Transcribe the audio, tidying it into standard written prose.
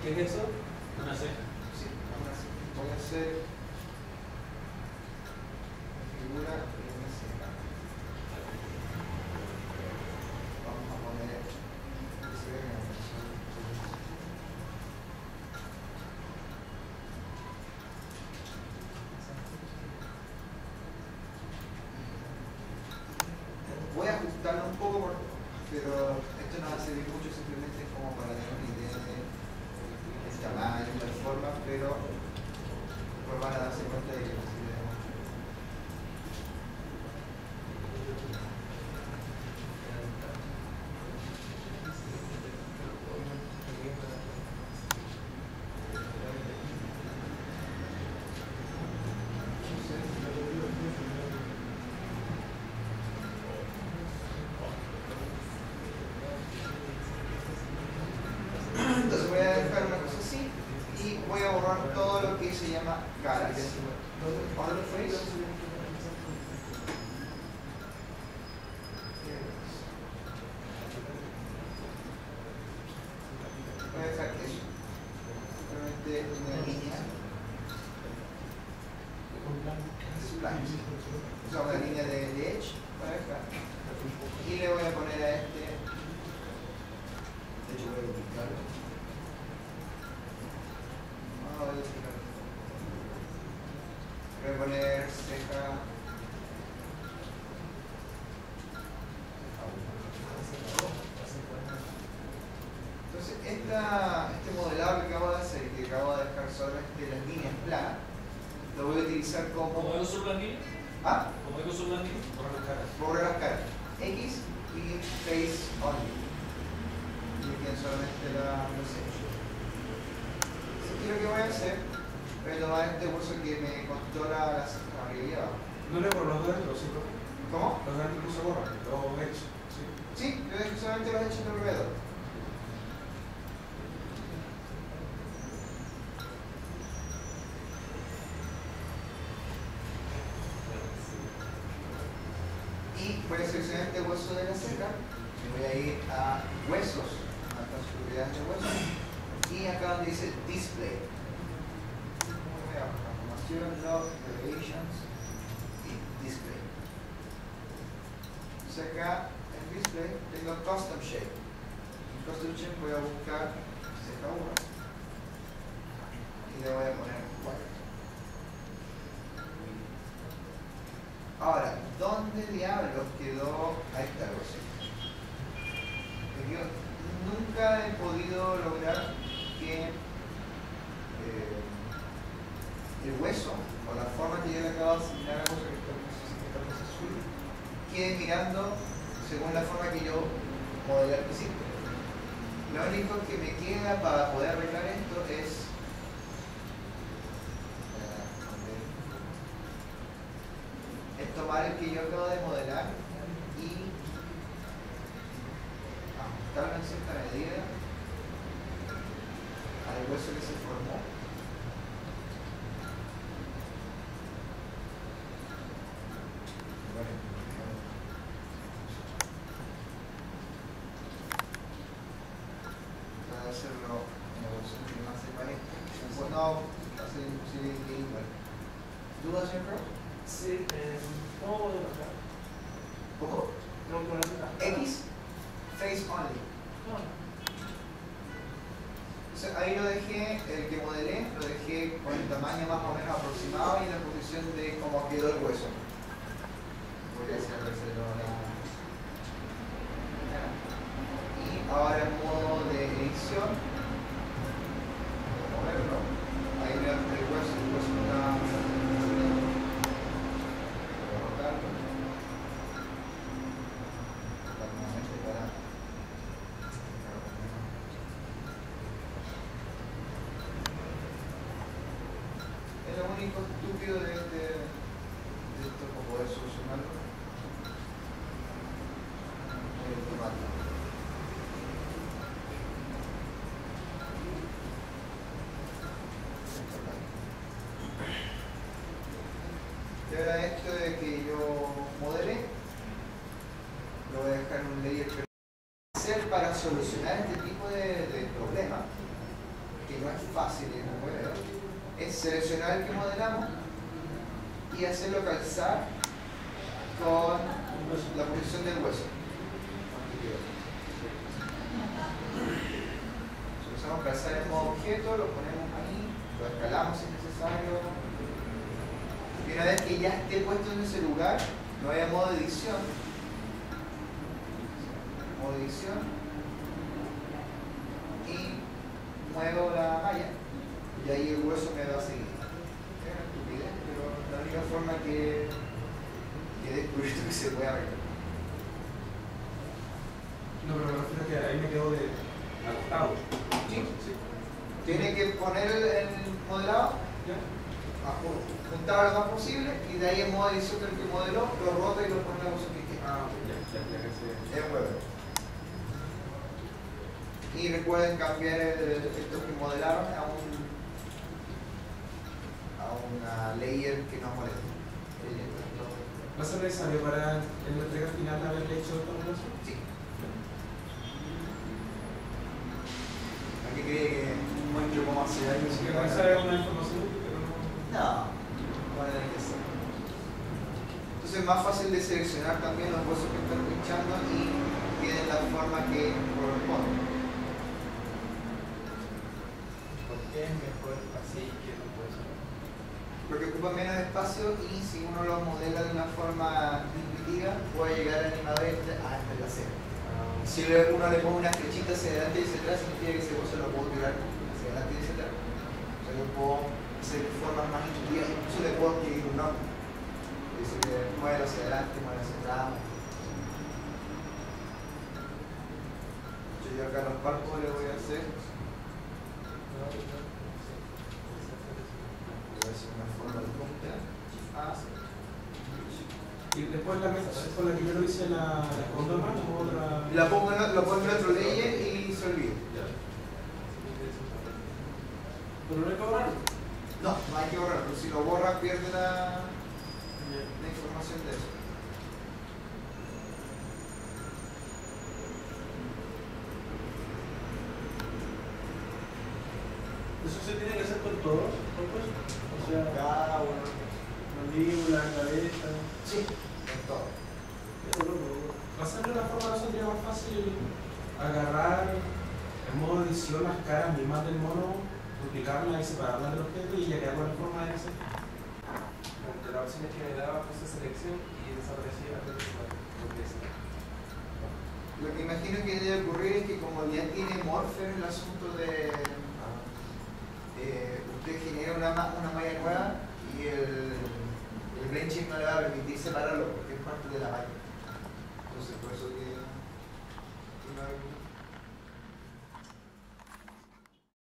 ¿Qué es eso? Una ceja. Sí, una ceja. Voy a hacer una figura de una ceja. Vamos a poner que se vea. Voy a ajustarlo un poco, pero esto no va a servir mucho, simplemente como para tener una idea del tamaño y la forma, pero después van a darse cuenta de que no sirve mucho. Entonces voy a dejar una cosa así y voy a borrar todo lo que se llama caras. On the face. Voy a dejar eso. Simplemente una línea. Splash. O sea, una línea de edge para dejar. Y le voy a poner a este. De hecho voy a duplicarlo. Voy a poner ceja. Entonces, este modelado que acabo de hacer, que acabo de dejar solamente las líneas planas, lo voy a utilizar como. ¿Cómo hago sobre las líneas? ¿Ah? ¿Cómo hago sobre las líneas? Borrar las caras. Borro las caras. X y face only. Y me quedan solamente los hechos. Así que lo que voy a hacer, voy a tomar este curso que me controla las cejas arriba y abajo. No le borro los gráficos, ¿sí? ¿Cómo? Los gráficos se borran, los hechos, ¿sí? Sí, yo dejo solamente los hechos alrededor. Y voy a seleccionar este hueso de la ceja y voy a ir a huesos, a las propiedades de huesos, y acá donde dice display. Voy a transformación, log, variations y display. Entonces acá en display tengo custom shape. En custom shape voy a buscar ceja 1 y le voy a poner white. Ahora, ¿dónde diablos quedó? Ahí está el hueso. Yo nunca he podido lograr que el hueso, o la forma que yo le acabo de asignar a la cosa que está azul, quede mirando según la forma que yo modelé al principio. Lo único que me queda para poder arreglar esto es tomar el que yo acabo de modelar y ajustarlo en cierta medida al hueso que se formó. Bueno, voy a hacerlo en la versión que más se parezca. No, va a ser imposible que igual. ¿Dudas, señor? Sí, ¿cómo puedo bajar? ¿Cómo? No, con la X, face only. No. Entonces ahí lo dejé, el que modelé, lo dejé con el tamaño más o menos aproximado y en la posición de cómo quedó el hueso. Voy a hacerlo y ahora en modo de edición, voy a moverlo. Ahí veo el hueso está. Es lo único estúpido de esto para poder solucionarlo. El tomate. Y ahora esto de que yo modelé, lo voy a dejar en un layer para solucionar este tipo de problemas. que no es fácil en un modelo, es seleccionar el que modelamos y hacerlo calzar con la posición del hueso. Si usamos calzar en modo objeto, lo ponemos ahí, lo escalamos si es necesario. Y una vez que ya esté puesto en ese lugar, no haya modo de edición. Modo de edición. Y muevo la malla. Y ahí el hueso me va a seguir. Es una estupidez, pero la única forma que he descubierto que se puede arreglar. No, pero me refiero a que ahí me quedo de acostado. Sí. Sí. Tiene que poner el modelado, ¿Ya? juntar lo más posible y de ahí en modo edición del que modeló, lo rota y lo pone en la posición que quiera. Ah, ya que se... Es web. Y recuerden cambiar estos que modelaron a una layer que no moleste. ¿Va a ser necesario para en la entrega final haberle hecho esta operación? Sí. Aquí cree que muestro cómo hacer algo. Sí, que esa es una información útil, pero no... No, no va a tener que ser. Entonces es más fácil de seleccionar también los huesos que están pinchando y queden la forma que corresponde. ¿Por qué es mejor así que no puede ser? Porque ocupa menos espacio y si uno lo modela de una forma intuitiva, puede llegar al animador y decir, ah, esta es la cera. Si uno le pone unas flechitas hacia adelante y hacia atrás, significa que ese hueso lo puedo tirar hacia adelante y hacia atrás. O sea, yo puedo hacer formas más intuitivas, incluso le puedo escribir un nombre. Dice que mueve hacia adelante, mueve hacia atrás. Yo acá los párpados le voy a hacer. Voy a hacer una forma de punta. Y después la mesa con la que yo lo hice la pongo más o otra... La pongo en otro layer y se olvida. Pero no hay que borrarlo. No, no hay que borrarlo. Si lo borra, pierde la información de eso. Eso se tiene que hacer con todos, o sea, Cada uno. mandíbula, cabeza. Sí, en todo. Hacerlo de una forma no sería más fácil agarrar en modo edición las caras mismas del mono, duplicarlas y separarlas del objeto y ya quedar con la forma de ese. Entre las opciones que me daba puse selección y desaparecía la Lo que imagino que debe ocurrir es que como ya tiene Morpher el asunto de usted genera una malla nueva y el branching no le va a permitir separarlo porque es parte de la malla. Entonces por eso que